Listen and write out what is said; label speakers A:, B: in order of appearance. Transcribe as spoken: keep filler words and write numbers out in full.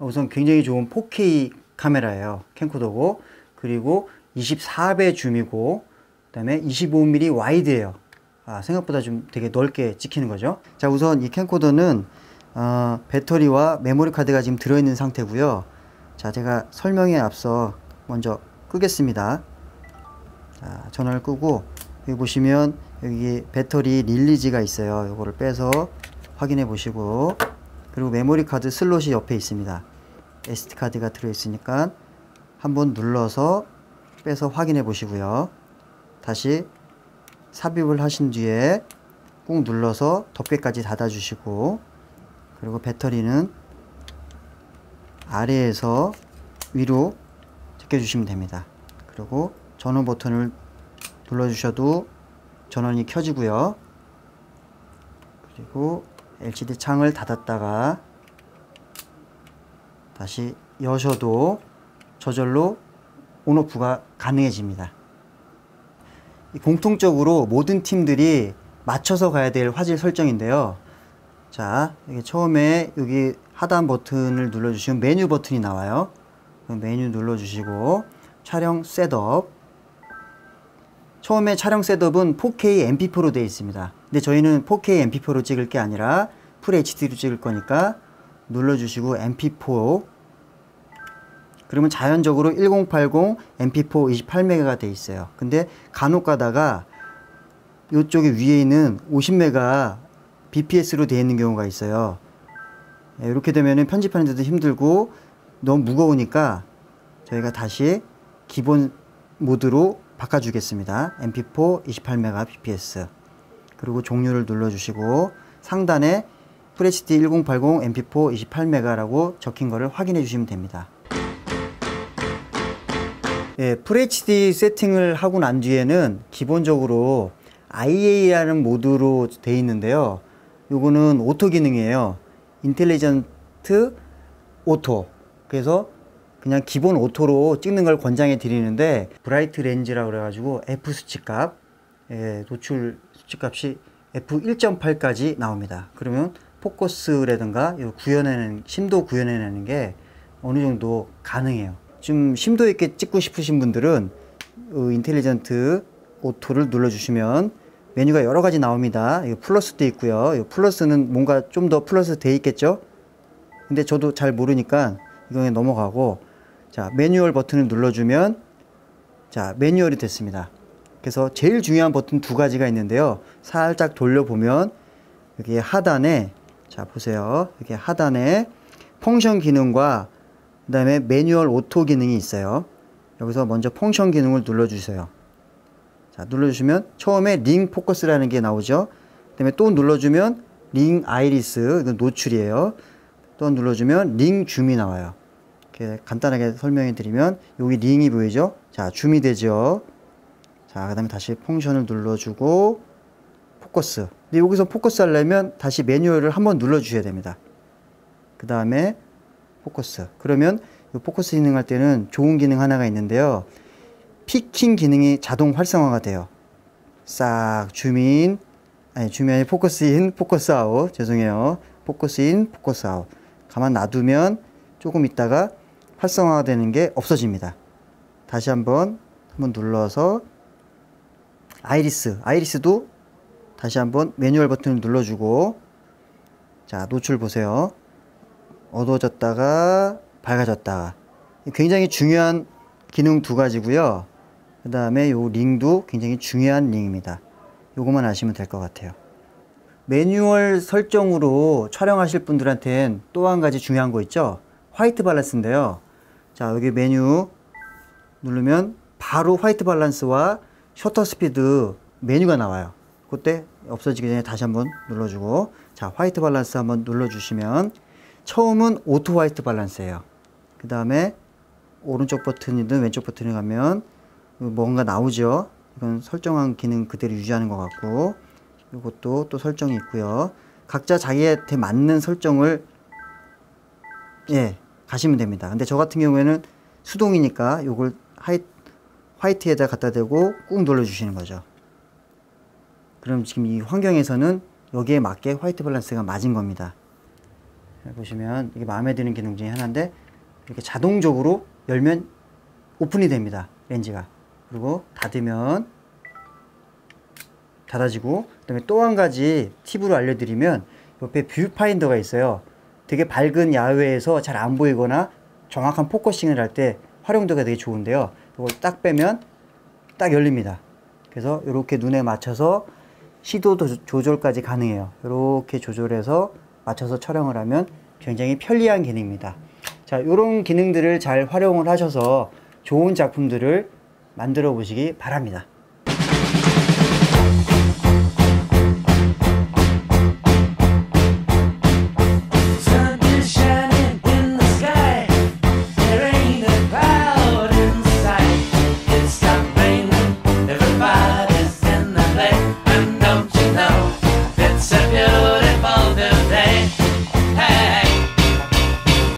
A: 우선 굉장히 좋은 포케이 카메라예요. 캠코더고, 그리고 이십사 배 줌이고, 그 다음에 이십오 밀리미터 와이드예요. 아, 생각보다 좀 되게 넓게 찍히는 거죠. 자, 우선 이 캠코더는 어, 배터리와 메모리 카드가 지금 들어있는 상태고요. 자, 제가 설명에 앞서 먼저 끄겠습니다. 자, 전원을 끄고 여기 보시면 여기 배터리 릴리즈가 있어요. 이거를 빼서 확인해 보시고, 그리고 메모리 카드 슬롯이 옆에 있습니다. 에스디 카드가 들어있으니까 한번 눌러서 빼서 확인해 보시고요. 다시 삽입을 하신 뒤에 꾹 눌러서 덮개까지 닫아 주시고, 그리고 배터리는 아래에서 위로 제껴 주시면 됩니다. 그리고 전원 버튼을 눌러 주셔도 전원이 켜지고요. 그리고 엘시디 창을 닫았다가 다시 여셔도 저절로 온오프가 가능해집니다. 공통적으로 모든 팀들이 맞춰서 가야 될 화질 설정인데요. 자, 여기 처음에 여기 하단 버튼을 눌러주시면 메뉴 버튼이 나와요. 메뉴 눌러주시고 촬영 셋업. 처음에 촬영 셋업은 포케이 엠피포로 되어 있습니다. 근데 저희는 포케이 엠피포로 찍을 게 아니라 풀 에이치디로 찍을 거니까 눌러주시고 엠피포. 그러면 자연적으로 천팔십 엠피포 이십팔 메가가 되어 있어요. 근데 간혹 가다가 이쪽에 위에 있는 오십 메가 비피에스로 되어 있는 경우가 있어요. 이렇게 되면 편집하는데도 힘들고 너무 무거우니까 저희가 다시 기본 모드로 바꿔주겠습니다. 엠피포 이십팔 메가 비피에스. 그리고 종류를 눌러주시고 상단에 풀에이치디 천팔십 엠피포 이십팔 메가라고 적힌 거를 확인해 주시면 됩니다. 예, 풀에이치디 세팅을 하고 난 뒤에는 기본적으로 아이에이라는 모드로 되어 있는데요. 요거는 오토 기능이에요. 인텔리전트 오토. 그래서 그냥 기본 오토로 찍는 걸 권장해 드리는데, 브라이트 렌즈라고 그래가지고 F 수치값, 예, 노출 수치값이 에프 일 점 팔까지 나옵니다. 그러면 포커스라든가 구현해내는, 심도 구현해내는 게 어느 정도 가능해요. 좀 심도 있게 찍고 싶으신 분들은 인텔리전트 오토를 눌러주시면 메뉴가 여러 가지 나옵니다. 이거 플러스도 있고요. 이 플러스는 뭔가 좀 더 플러스 돼 있겠죠? 근데 저도 잘 모르니까 이거에 넘어가고, 자, 매뉴얼 버튼을 눌러주면 자, 매뉴얼이 됐습니다. 그래서 제일 중요한 버튼 두 가지가 있는데요. 살짝 돌려보면 여기 하단에, 자, 보세요. 여기 하단에 펑션 기능과 그 다음에 매뉴얼 오토 기능이 있어요. 여기서 먼저 펑션 기능을 눌러주세요. 자, 눌러주시면 처음에 링 포커스라는 게 나오죠. 그 다음에 또 눌러주면 링 아이리스, 이건 노출이에요. 또 눌러주면 링 줌이 나와요. 이렇게 간단하게 설명해 드리면 여기 링이 보이죠? 자, 줌이 되죠. 자, 그 다음에 다시 펑션을 눌러주고 포커스. 근데 여기서 포커스 하려면 다시 매뉴얼을 한번 눌러주셔야 됩니다. 그 다음에 포커스. 그러면 이 포커스 기능 할 때는 좋은 기능 하나가 있는데요. 피킹 기능이 자동 활성화가 돼요. 싹 줌인, 아니 줌이 아니 포커스인, 포커스 아웃. 죄송해요. 포커스인, 포커스 아웃. 가만 놔두면 조금 있다가 활성화가 되는 게 없어집니다. 다시 한번 한번 눌러서 아이리스, 아이리스도 다시 한번 매뉴얼 버튼을 눌러주고, 자, 노출 보세요. 어두워졌다가 밝아졌다가. 굉장히 중요한 기능 두 가지고요. 그 다음에 요 링도 굉장히 중요한 링입니다. 요것만 아시면 될 것 같아요. 매뉴얼 설정으로 촬영하실 분들한테는 또 한 가지 중요한 거 있죠? 화이트 밸런스인데요. 자, 여기 메뉴 누르면 바로 화이트 밸런스와 셔터 스피드 메뉴가 나와요. 그때 없어지기 전에 다시 한번 눌러주고, 자, 화이트 밸런스 한번 눌러주시면 처음은 오토 화이트 밸런스예요. 그 다음에 오른쪽 버튼이든 왼쪽 버튼에 가면 뭔가 나오죠. 이건 설정한 기능 그대로 유지하는 것 같고, 이것도 또 설정이 있고요. 각자 자기한테 맞는 설정을 예 가시면 됩니다. 근데 저 같은 경우에는 수동이니까 이걸 하이, 화이트에다 갖다 대고 꾹 눌러 주시는 거죠. 그럼 지금 이 환경에서는 여기에 맞게 화이트 밸런스가 맞은 겁니다. 보시면 이게 마음에 드는 기능 중에 하나인데 이렇게 자동적으로 열면 오픈이 됩니다. 렌즈가. 그리고 닫으면 닫아지고, 그 다음에 또 한 가지 팁으로 알려드리면 옆에 뷰파인더가 있어요. 되게 밝은 야외에서 잘 안 보이거나 정확한 포커싱을 할 때 활용도가 되게 좋은데요. 이걸 딱 빼면 딱 열립니다. 그래서 이렇게 눈에 맞춰서 시도 조절까지 가능해요. 이렇게 조절해서 맞춰서 촬영을 하면 굉장히 편리한 기능입니다. 자, 이런 기능들을 잘 활용을 하셔서 좋은 작품들을 만들어 보시기 바랍니다.
B: It's a beautiful new day. Hey.